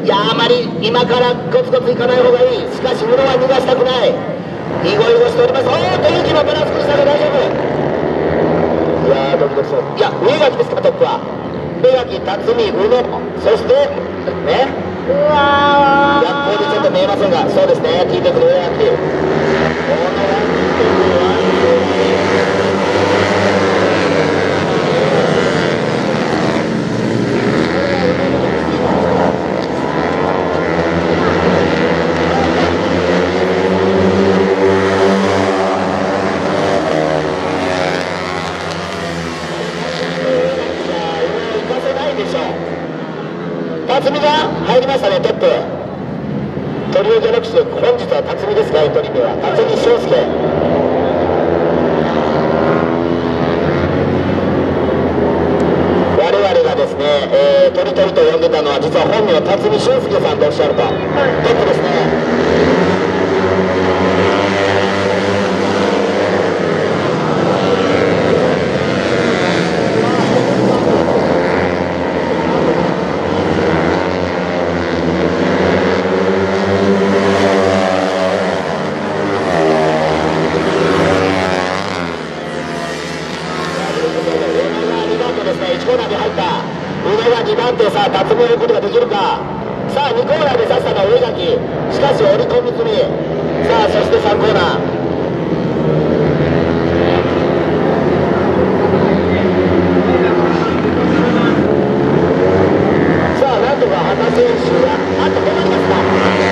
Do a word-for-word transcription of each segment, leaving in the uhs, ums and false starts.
いやあまり今からコツコツいかない方がいい。しかし宇野は逃がしたくない。イゴイゴしております。おーっと勇気もバランス崩したが大丈夫。いやードキドキします。いや上垣ですかトップは。上垣辰巳宇野そしてねうわー逆光でちょっと見えませんがそうですね T テックの上垣このランキングは辰巳が入りましたねトップ。トリオギャラクシー本日は辰巳ですか。エントリー名は辰巳翔介。我々がですね、えー、トリトリと呼んでたのは実は本名辰巳翔介さんとおっしゃると、はい、トップですね。いちコーナーに入った宇野がにばん手。さあ辰巳を追うことができるか。さあにコーナーで刺したのは上垣。しかし折り込み済み。さあそしてさんコーナーさあなんとか畑選手があっと止まりました。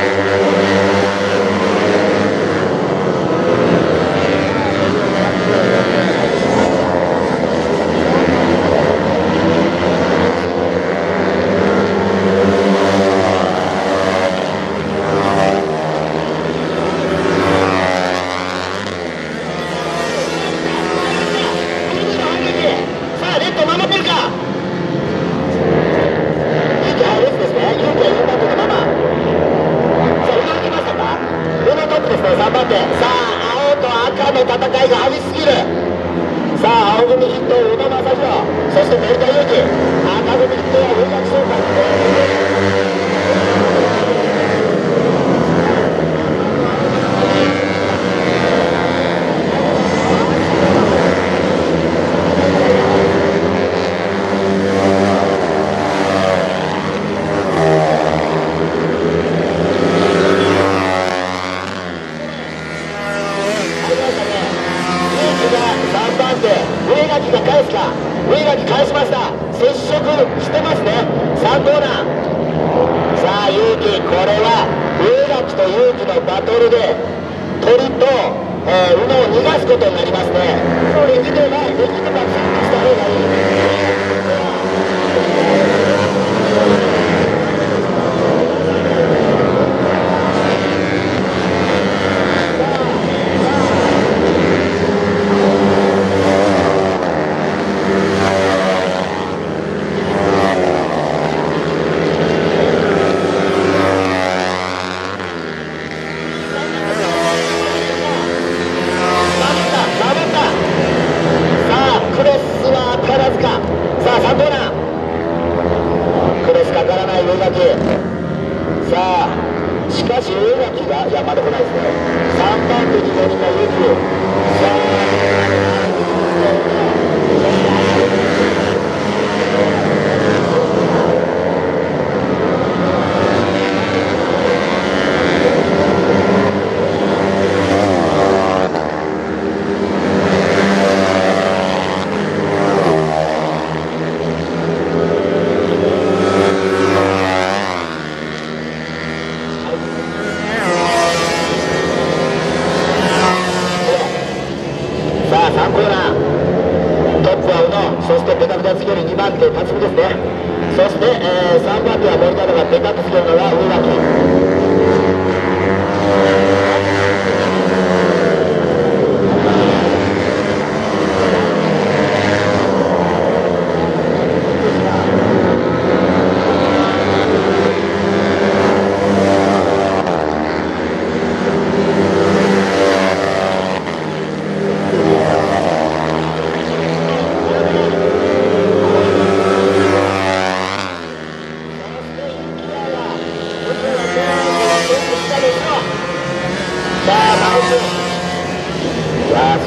さんばん手。さあ青と赤の戦いが激しすぎる。さあ青組筆頭宇野正弘そして森田祐希。赤組筆頭は上垣翔太。さんばん手上垣が返すか。上垣返しました。接触してますね。さんコーナー。さあ勇気これは上垣と勇気のバトルで鳥と、えー、宇野を逃がすことになりますね。できればできれば追加した方がいい。さあさんコーナークロスかからない上垣。さあしかし上垣がいやまだ来ないですね。さんばん手にごにんの勇気。さあさんコーナー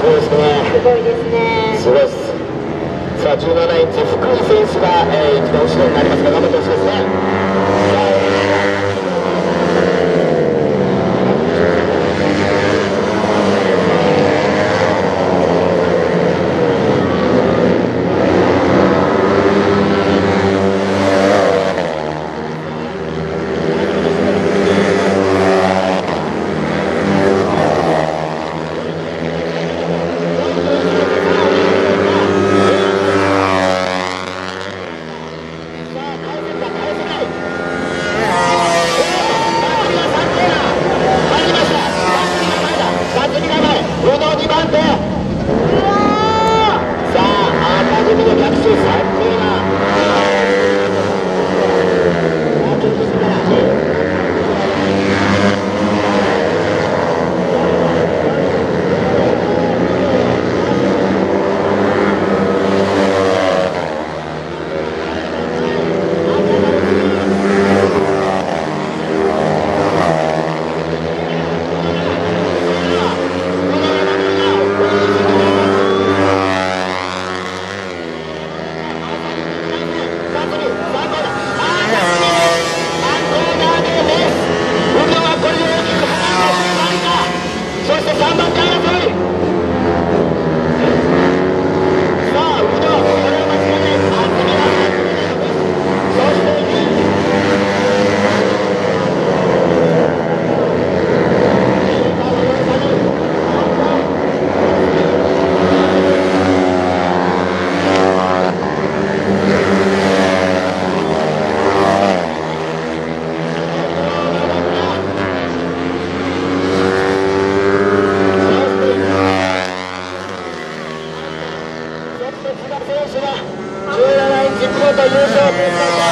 すごいですね。 すごいですね。 すごいです。さあじゅうななインチ福井選手が、えー、一番後ろになりますが頑張ってほしいですね。じゅうななインチ見事優勝。